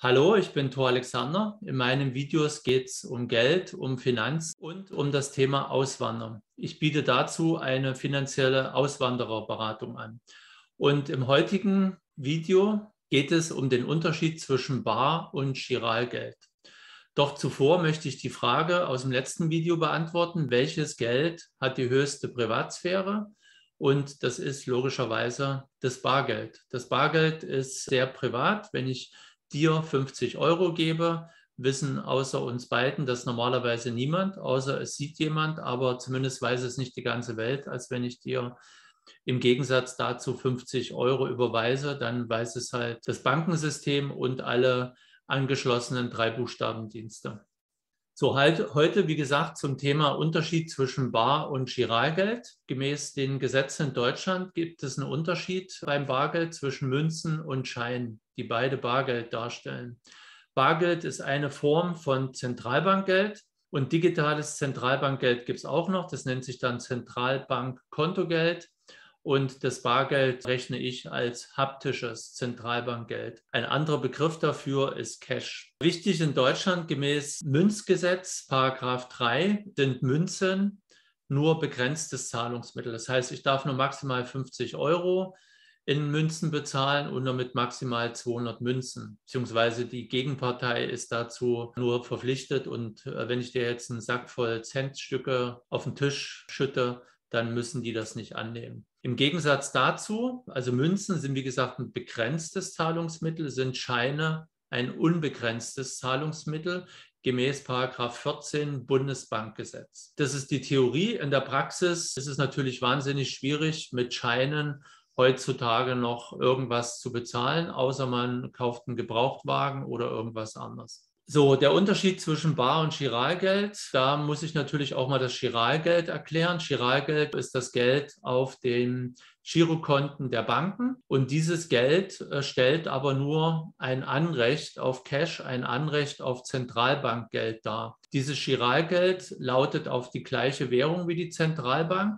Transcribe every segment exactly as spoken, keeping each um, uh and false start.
Hallo, ich bin Thor Alexander. In meinen Videos geht es um Geld, um Finanz und um das Thema Auswandern. Ich biete dazu eine finanzielle Auswandererberatung an. Und im heutigen Video geht es um den Unterschied zwischen Bar- und Giralgeld. Doch zuvor möchte ich die Frage aus dem letzten Video beantworten: Welches Geld hat die höchste Privatsphäre? Und das ist logischerweise das Bargeld. Das Bargeld ist sehr privat. Wenn ich dir fünfzig Euro gebe, wissen außer uns beiden das normalerweise niemand, außer es sieht jemand, aber zumindest weiß es nicht die ganze Welt. Als wenn ich dir im Gegensatz dazu fünfzig Euro überweise, dann weiß es halt das Bankensystem und alle angeschlossenen Drei-Buchstaben-Dienste. So, halt heute, wie gesagt, zum Thema Unterschied zwischen Bar- und Giralgeld. Gemäß den Gesetzen in Deutschland gibt es einen Unterschied beim Bargeld zwischen Münzen und Scheinen, die beide Bargeld darstellen. Bargeld ist eine Form von Zentralbankgeld und digitales Zentralbankgeld gibt es auch noch. Das nennt sich dann Zentralbankkontogeld. Und das Bargeld rechne ich als haptisches Zentralbankgeld. Ein anderer Begriff dafür ist Cash. Wichtig in Deutschland gemäß Münzgesetz, Paragraph drei, sind Münzen nur begrenztes Zahlungsmittel. Das heißt, ich darf nur maximal fünfzig Euro in Münzen bezahlen und nur mit maximal zweihundert Münzen. Beziehungsweise die Gegenpartei ist dazu nur verpflichtet. Und wenn ich dir jetzt einen Sack voll Centstücke auf den Tisch schütte, dann müssen die das nicht annehmen. Im Gegensatz dazu, also Münzen sind wie gesagt ein begrenztes Zahlungsmittel, sind Scheine ein unbegrenztes Zahlungsmittel gemäß Paragraph vierzehn Bundesbankgesetz. Das ist die Theorie. In der Praxis ist es natürlich wahnsinnig schwierig, mit Scheinen heutzutage noch irgendwas zu bezahlen, außer man kauft einen Gebrauchtwagen oder irgendwas anderes. So, der Unterschied zwischen Bar- und Giralgeld, da muss ich natürlich auch mal das Giralgeld erklären. Giralgeld ist das Geld auf den Girokonten der Banken und dieses Geld äh, stellt aber nur ein Anrecht auf Cash, ein Anrecht auf Zentralbankgeld dar. Dieses Giralgeld lautet auf die gleiche Währung wie die Zentralbank.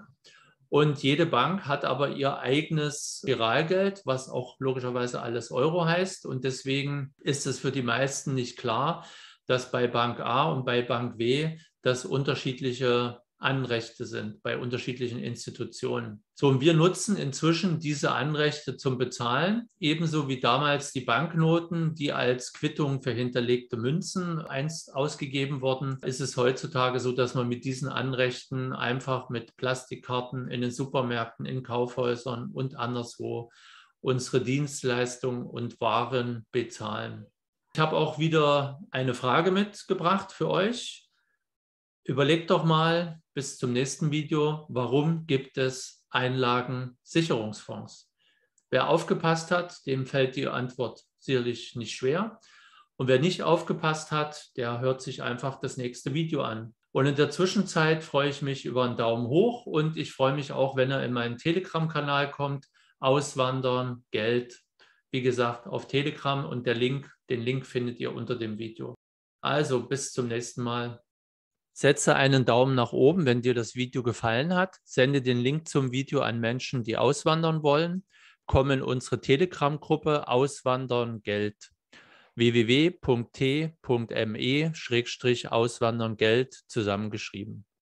Und jede Bank hat aber ihr eigenes Giralgeld, was auch logischerweise alles Euro heißt. Und deswegen ist es für die meisten nicht klar, dass bei Bank A und bei Bank W das unterschiedliche Anrechte sind bei unterschiedlichen Institutionen. So, und wir nutzen inzwischen diese Anrechte zum Bezahlen, ebenso wie damals die Banknoten, die als Quittung für hinterlegte Münzen einst ausgegeben wurden, ist es heutzutage so, dass man mit diesen Anrechten einfach mit Plastikkarten in den Supermärkten, in Kaufhäusern und anderswo unsere Dienstleistungen und Waren bezahlen. Ich habe auch wieder eine Frage mitgebracht für euch. Überlegt doch mal bis zum nächsten Video, warum gibt es Einlagensicherungsfonds? Wer aufgepasst hat, dem fällt die Antwort sicherlich nicht schwer. Und wer nicht aufgepasst hat, der hört sich einfach das nächste Video an. Und in der Zwischenzeit freue ich mich über einen Daumen hoch und ich freue mich auch, wenn er in meinen Telegram-Kanal kommt. Auswandern, Geld, wie gesagt, auf Telegram und der Link, den Link findet ihr unter dem Video. Also bis zum nächsten Mal. Setze einen Daumen nach oben, wenn dir das Video gefallen hat. Sende den Link zum Video an Menschen, die auswandern wollen. Komm in unsere Telegram-Gruppe Auswandern Geld. w w w punkt t punkt m e Schrägstrich Auswandern Geld zusammengeschrieben.